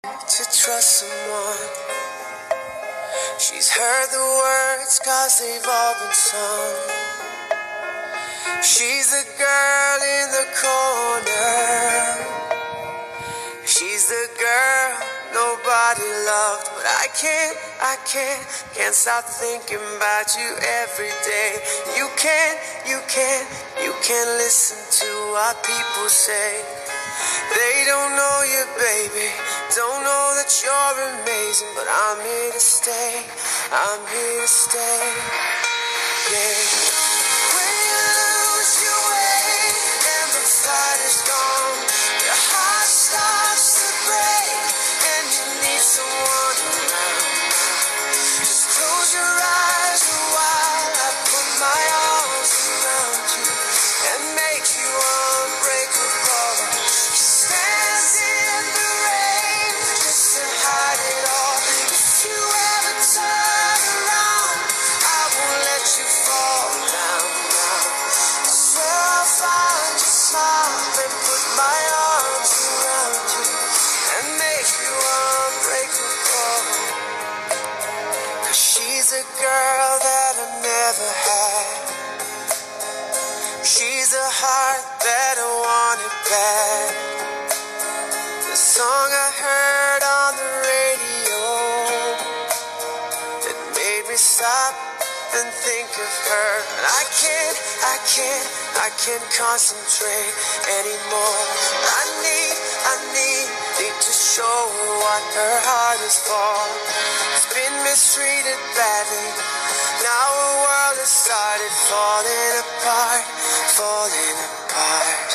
To trust someone. She's heard the words cause they've all been sung. She's the girl in the corner. She's the girl nobody loved. But I can't stop thinking about you every day. You can't listen to what people say. They don't know you, baby, don't know that you're amazing. But I'm here to stay, I'm here to stay, yeah. When you lose your way and the fight is gone, your heart starts to break and you need someone around. Just close your eyes a while, I put my arms around you and make you unbreakable. Stands in the rain just to hide it all. If you ever turn around, I won't let you fall down now. I swear I'll find your smile and put my arms around you and make you unbreakable. 'Cause she's a girl that I never had. She's a heart that I wanted bad. The song I heard on the radio that made me stop and think of her. And I can't concentrate anymore. I need to show her what her heart is for. It's been mistreated badly. Now her world has started falling apart, falling apart.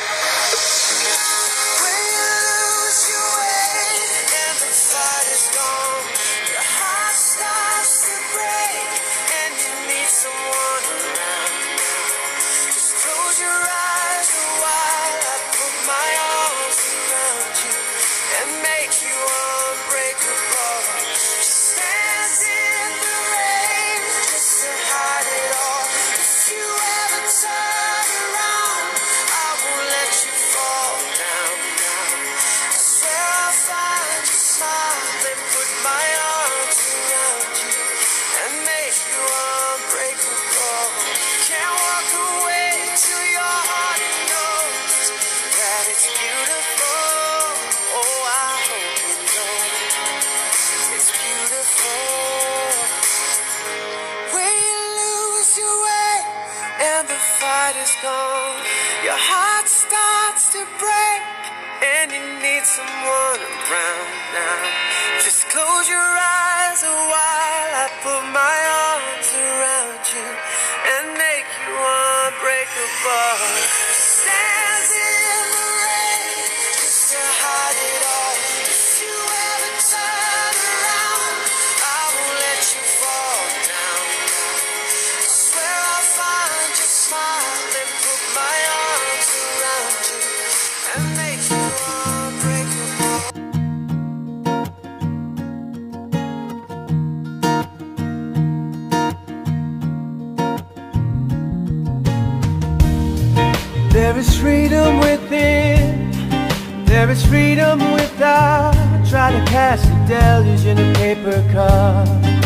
When you lose your way and the fight is gone, your heart starts to break and you need someone around. Just close your eyes a while, I put my arms around you and make you unbreakable. She stands in the rain just to hide it all. If you ever turn around, I won't let you fall down now. I swear I'll find your smile and put my arms around you and make you unbreakable. Can't walk away till your heart knows that it's beautiful. Oh, I hope you know it's beautiful. When you lose your way and the fight is gone, your heart starts to break and you need someone around now. Just close your eyes a while, I put my arms around you and make you unbreakable. Stands in the rain just to hide it all. If you ever turn around, I won't let you fall down now. I swear I'll find your smile and put my arms around you and make you unbreakable. There is freedom within, there is freedom without. Try to cast a deluge in a paper cup.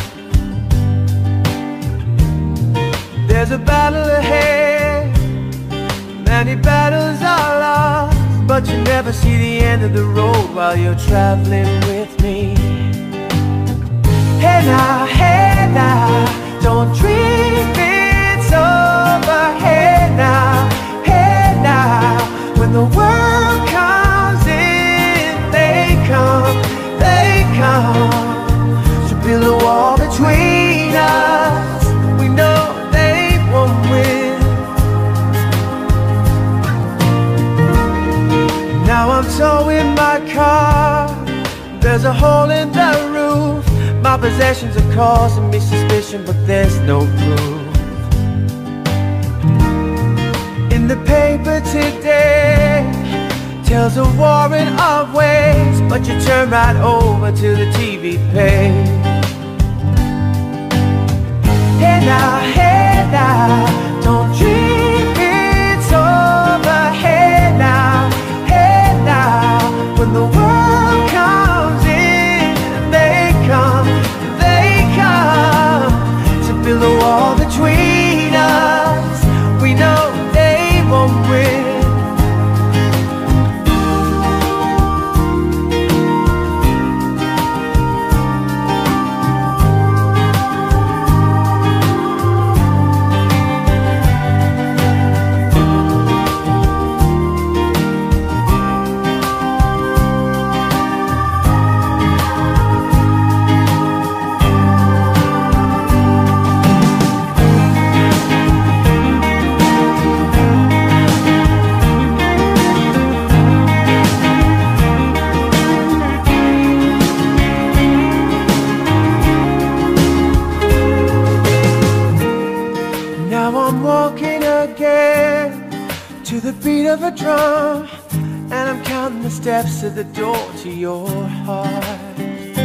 There's a battle ahead, many battles are lost, but you never see the end of the road while you're traveling with me. Hey now, don't dream it's over. Hey now, when the world comes in, they come to build a wall between us. We know they won't win. Now I'm towing my car, there's a hole in the roof. My possessions are causing me suspicion, but there's no proof. In the paper today tells a warrant of ways, but you turn right over to the TV page. Hey now, don't dream it's over. Hey now, when the world comes beat of a drum, and I'm counting the steps to the door to your heart.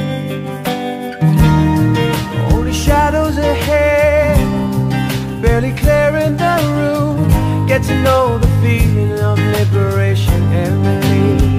Only shadows ahead, barely clearing the room. Get to know the feeling of liberation and relief.